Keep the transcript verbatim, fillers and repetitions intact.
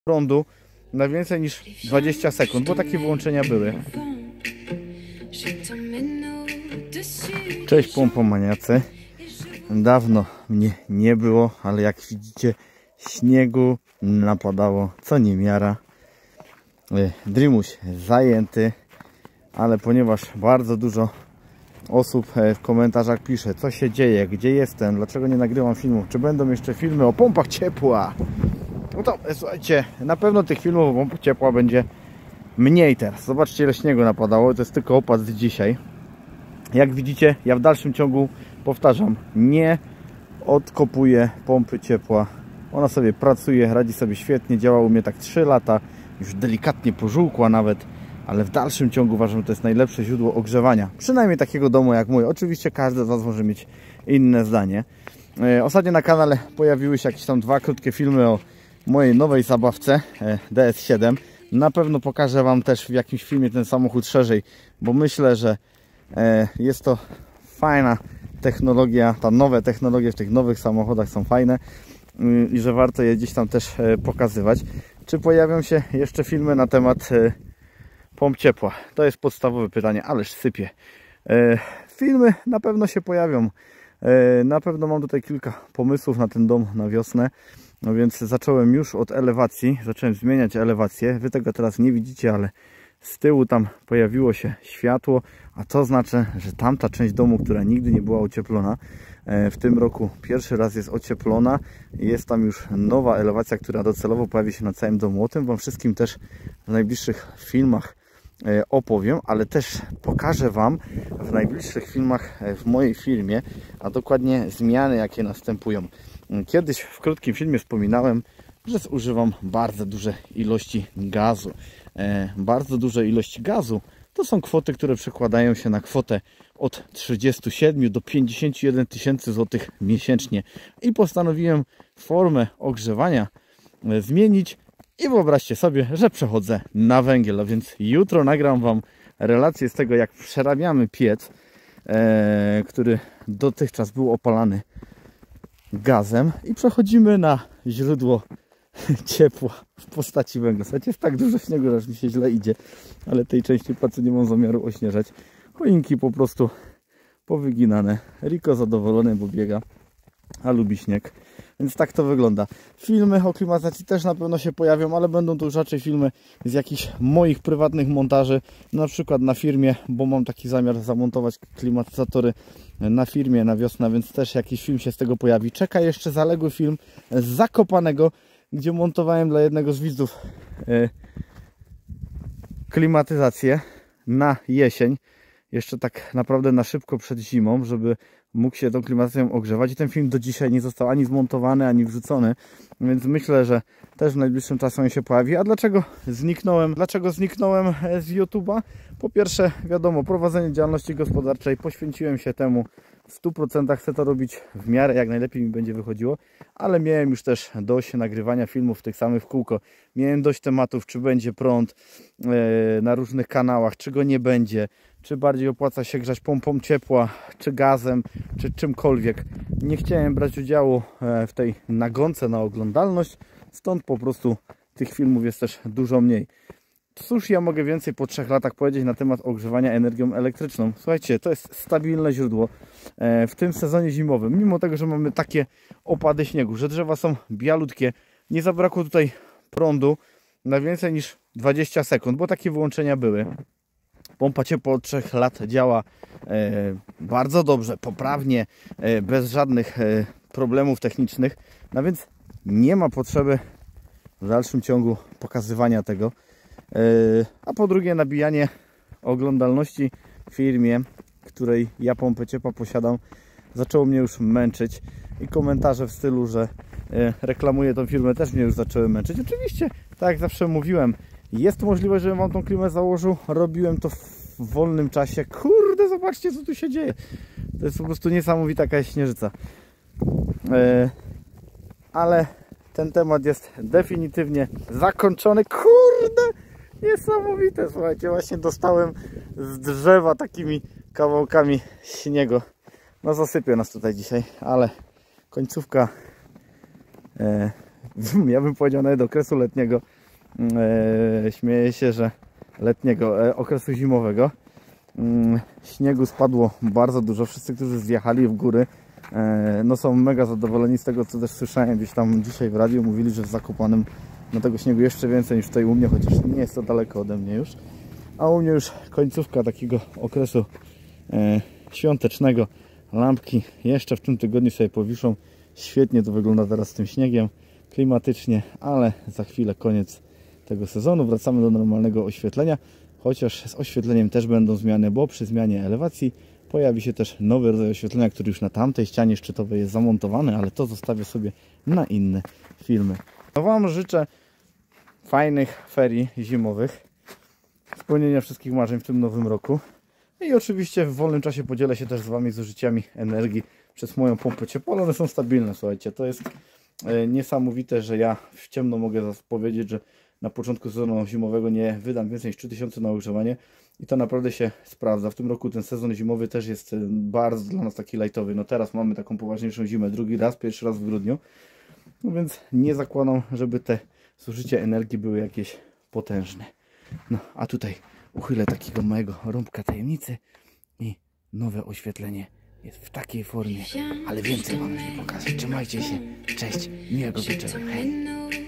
prądu na więcej niż dwadzieścia sekund, bo takie wyłączenia były. Cześć pompomaniacy. Dawno mnie nie było, ale jak widzicie, śniegu napadało co niemiara. Dreamuś zajęty, ale ponieważ bardzo dużo osób w komentarzach pisze, co się dzieje, gdzie jestem, dlaczego nie nagrywam filmów, czy będą jeszcze filmy o pompach ciepła, no to słuchajcie, na pewno tych filmów o pompach ciepła będzie mniej teraz. Zobaczcie, ile śniegu napadało, to jest tylko opad z dzisiaj. Jak widzicie, ja w dalszym ciągu, powtarzam, nie odkopuję pompy ciepła. Ona sobie pracuje, radzi sobie świetnie, działa u mnie tak trzy lata, już delikatnie pożółkła nawet, ale w dalszym ciągu uważam, że to jest najlepsze źródło ogrzewania. Przynajmniej takiego domu jak mój. Oczywiście każdy z Was może mieć inne zdanie. Ostatnio na kanale pojawiły się jakieś tam dwa krótkie filmy o mojej nowej zabawce D S siedem. Na pewno pokażę Wam też w jakimś filmie ten samochód szerzej, bo myślę, że jest to fajna technologia, ta nowe technologie w tych nowych samochodach są fajne i że warto je gdzieś tam też pokazywać. Czy pojawią się jeszcze filmy na temat pomp ciepła? To jest podstawowe pytanie, ależ sypie. Filmy na pewno się pojawią. Na pewno mam tutaj kilka pomysłów na ten dom na wiosnę. No więc zacząłem już od elewacji, zacząłem zmieniać elewację. Wy tego teraz nie widzicie, ale z tyłu tam pojawiło się światło, a to znaczy, że tamta część domu, która nigdy nie była ocieplona, w tym roku pierwszy raz jest ocieplona. Jest tam już nowa elewacja, która docelowo pojawi się na całym domu. O tym Wam wszystkim też w najbliższych filmach opowiem, ale też pokażę Wam w najbliższych filmach w mojej firmie, a dokładnie zmiany, jakie następują. Kiedyś w krótkim filmie wspominałem, że zużywam bardzo duże ilości gazu. Bardzo duże ilości gazu to są kwoty, które przekładają się na kwotę od trzydziestu siedmiu do pięćdziesięciu jeden tysięcy złotych miesięcznie i postanowiłem formę ogrzewania zmienić i wyobraźcie sobie, że przechodzę na węgiel, a więc jutro nagram Wam relację z tego, jak przerabiamy piec, e, który dotychczas był opalany gazem i przechodzimy na źródło ciepła w postaci węgla. Słuchajcie, jest tak dużo śniegu, że aż mi się źle idzie, ale tej części pracy nie mam zamiaru ośnieżać. Choinki po prostu powyginane. Riko zadowolony, bo biega, a lubi śnieg. Więc tak to wygląda. Filmy o klimatyzacji też na pewno się pojawią, ale będą to już raczej filmy z jakichś moich prywatnych montaży, na przykład na firmie, bo mam taki zamiar zamontować klimatyzatory na firmie na wiosnę, więc też jakiś film się z tego pojawi. Czeka jeszcze zaległy film z Zakopanego, gdzie montowałem dla jednego z widzów yy, klimatyzację na jesień. Jeszcze tak naprawdę na szybko przed zimą, żeby mógł się tą klimatyzacją ogrzewać. I ten film do dzisiaj nie został ani zmontowany, ani wrzucony. Więc myślę, że też w najbliższym czasie on się pojawi. A dlaczego zniknąłem? Dlaczego zniknąłem z YouTube'a? Po pierwsze, wiadomo, prowadzenie działalności gospodarczej. Poświęciłem się temu w stu procentach. Chcę to robić w miarę, jak najlepiej mi będzie wychodziło. Ale miałem już też dość nagrywania filmów tych samych w kółko. Miałem dość tematów, czy będzie prąd yy, na różnych kanałach, czy go nie będzie. Czy bardziej opłaca się grzać pompą ciepła, czy gazem, czy czymkolwiek. Nie chciałem brać udziału w tej nagonce na oglądalność, stąd po prostu tych filmów jest też dużo mniej. Cóż ja mogę więcej po trzech latach powiedzieć na temat ogrzewania energią elektryczną? Słuchajcie, to jest stabilne źródło w tym sezonie zimowym. Mimo tego, że mamy takie opady śniegu, że drzewa są bialutkie, nie zabrakło tutaj prądu na więcej niż dwadzieścia sekund, bo takie wyłączenia były. Pompa ciepła od trzech lat działa e, bardzo dobrze, poprawnie, e, bez żadnych e, problemów technicznych. No więc nie ma potrzeby w dalszym ciągu pokazywania tego. E, a po drugie, nabijanie oglądalności w firmie, której ja pompę ciepła posiadam, zaczęło mnie już męczyć. I komentarze w stylu, że e, reklamuję tą firmę, też mnie już zaczęły męczyć. Oczywiście, tak jak zawsze mówiłem, jest możliwość, żebym Wam tą klimę założył. Robiłem to w wolnym czasie. Kurde, zobaczcie, co tu się dzieje. To jest po prostu niesamowita jakaś śnieżyca. Yy, ale ten temat jest definitywnie zakończony. Kurde, niesamowite. Słuchajcie, właśnie dostałem z drzewa takimi kawałkami śniegu. No zasypie nas tutaj dzisiaj, ale końcówka yy, ja bym powiedział nawet okresu letniego, e, śmieję się, że letniego, e, okresu zimowego. E, śniegu spadło bardzo dużo. Wszyscy, którzy zjechali w góry, e, no są mega zadowoleni z tego, co też słyszałem gdzieś tam dzisiaj w radiu. Mówili, że w Zakopanem no tego śniegu jeszcze więcej niż tutaj u mnie, chociaż nie jest to daleko ode mnie już. A u mnie już końcówka takiego okresu e, świątecznego. Lampki jeszcze w tym tygodniu sobie powiszą. Świetnie to wygląda teraz z tym śniegiem, klimatycznie, ale za chwilę koniec tego sezonu. Wracamy do normalnego oświetlenia, chociaż z oświetleniem też będą zmiany, bo przy zmianie elewacji pojawi się też nowy rodzaj oświetlenia, który już na tamtej ścianie szczytowej jest zamontowany, ale to zostawię sobie na inne filmy. No Wam życzę fajnych ferii zimowych, spełnienia wszystkich marzeń w tym nowym roku i oczywiście w wolnym czasie podzielę się też z Wami zużyciami energii przez moją pompę ciepła. One są stabilne, słuchajcie, to jest niesamowite, że ja w ciemno mogę powiedzieć, że na początku sezonu zimowego nie wydam więcej niż trzy tysiące na ogrzewanie i to naprawdę się sprawdza. W tym roku ten sezon zimowy też jest bardzo dla nas taki lightowy. No teraz mamy taką poważniejszą zimę, drugi raz, pierwszy raz w grudniu, no więc nie zakładam, żeby te zużycie energii były jakieś potężne. No a tutaj uchylę takiego małego rąbka tajemnicy i nowe oświetlenie jest w takiej formie, ale więcej Wam nie pokażę. Trzymajcie się, cześć, miłego wieczoru. Hej.